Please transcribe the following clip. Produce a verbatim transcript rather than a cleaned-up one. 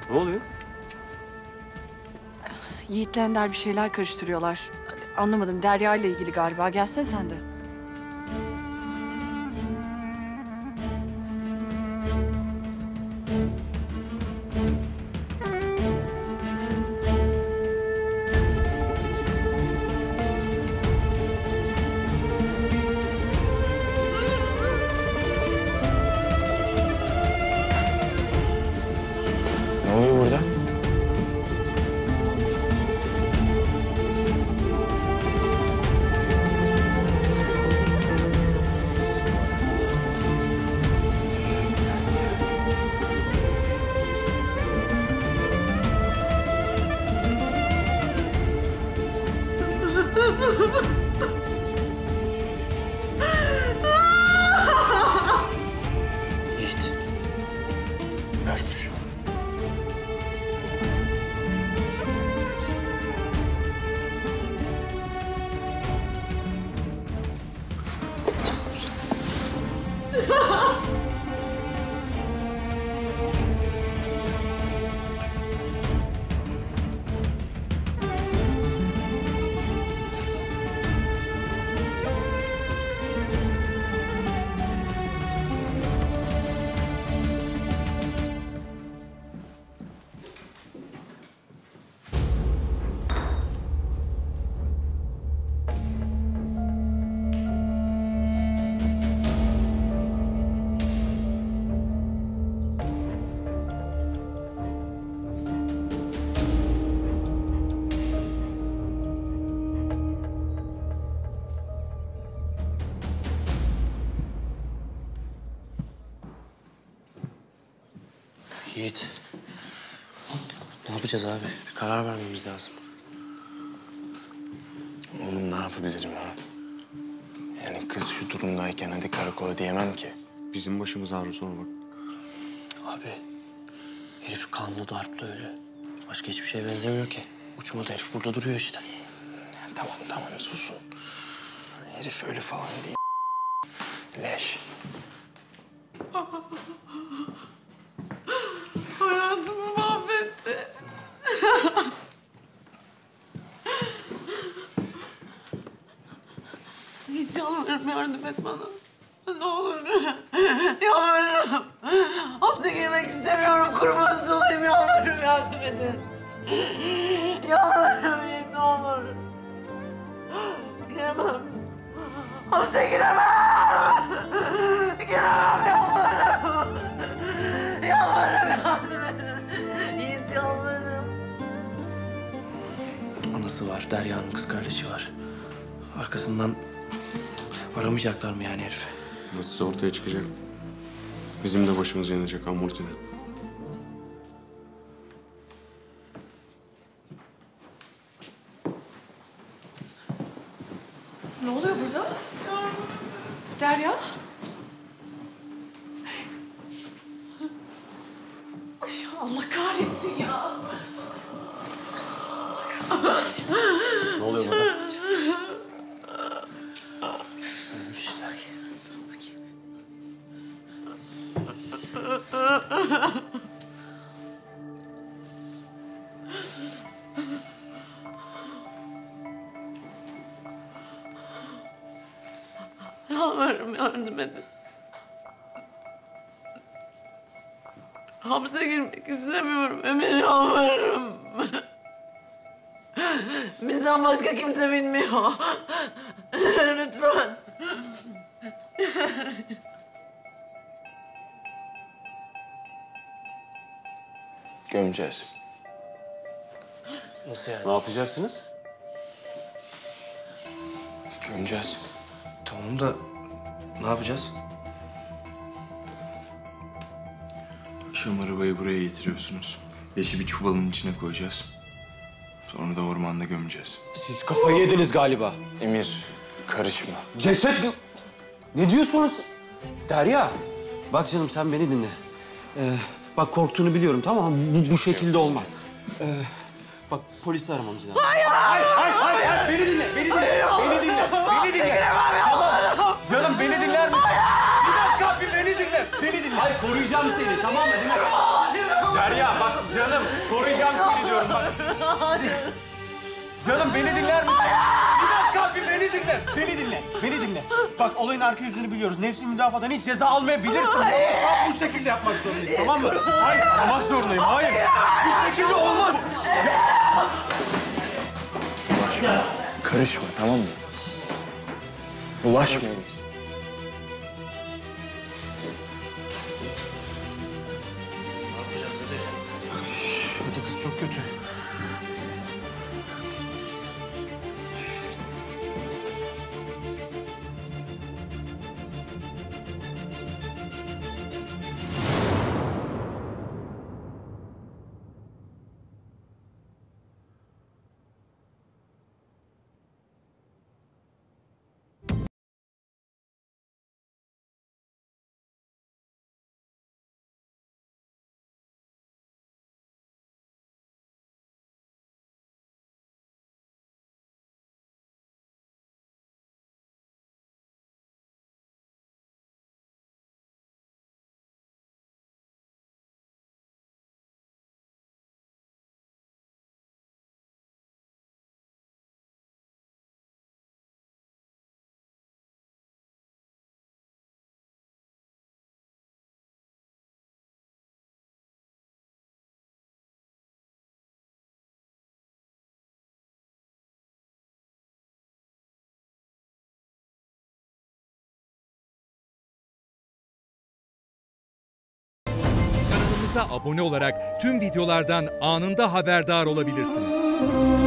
Ne oluyor? Yiğit'le Ender bir şeyler karıştırıyorlar. Anlamadım. Derya ile ilgili galiba. Gelsene sen de. Ne oluyor burada? Yiğit. Ölmüş. Yiğit. Ne yapacağız abi? Bir karar vermemiz lazım. Oğlum ne yapabilirim ha? Yani kız şu durumdayken hadi karakola diyemem ki. Bizim başımız ağrı sonra bak. Abi herif kanlı darplı ölü. Başka hiçbir şeye benzemiyor ki. Uçmadı herif burada duruyor işte. Ya, tamam tamam susun. Herif ölü falan değil. Leş. Hayatımı mahvetti. Yiğit yalvarırım yardım et bana. Ne olur. Yalvarırım. Hapse girmek istemiyorum. Kurbanınız olayım. Yalvarırım yardım edin. Yalvarırım Yiğit ne olur. Giremem. Hapse giremem. Giremem yalvarırım. Yalvarırım yardım edin. Yiğit yalvarırım. Anası var, Derya'nın kız kardeşi var. Arkasından aramayacaklar mı yani herifi? Nasılsa ortaya çıkacak. Bizim de başımız yanacak amortine. Ne oluyor burada? Derya? Ay Allah kahretsin ya. Ne oluyor burada? Ölmüş işte. Yalvarırım yardım edin. Hapse girmek istemiyorum Emir, yalvarırım. Bizden başka kimse bilmiyor. Lütfen. Gömeceğiz. Nasıl yani? Ne yapacaksınız? Gömeceğiz. Tamam da ne yapacağız? Akşam arabayı buraya getiriyorsunuz. Leşi bir çuvalın içine koyacağız. Sonra da ormanda gömeceğiz. Siz kafayı yediniz galiba. Emir, karışma. Ceset... Ne diyorsunuz? Derya, bak canım sen beni dinle. Ee, bak korktuğunu biliyorum tamam mı? Bu, bu şekilde olmaz. Ee, bak polisi aramamız lazım. Hayır! Hayır, hayır, hayır, hayır. Beni dinle, beni dinle, beni dinle, beni dinle. Tamam. Canım beni dinler misin? Bir dakika, bir beni dinle, beni dinle. Hayır, koruyacağım seni, tamam mı? Dinle. Derya, bak canım. Canım beni dinler misin? Bir dakika bir beni dinle. Beni dinle. Beni dinle. Bak olayın arka yüzünü biliyoruz. Nefsi müdafadan hiç ceza almayabilirsin. Ama bu şekilde yapmak zorundayız, tamam mı? Hayır, yapmak zorundayım. Hayır. Bu şekilde olmaz. Karışma, tamam mı? Bulaşmıyoruz. Ne yapacağız hadi? Hadi kız çok kötü. Kanalımıza abone olarak tüm videolardan anında haberdar olabilirsiniz.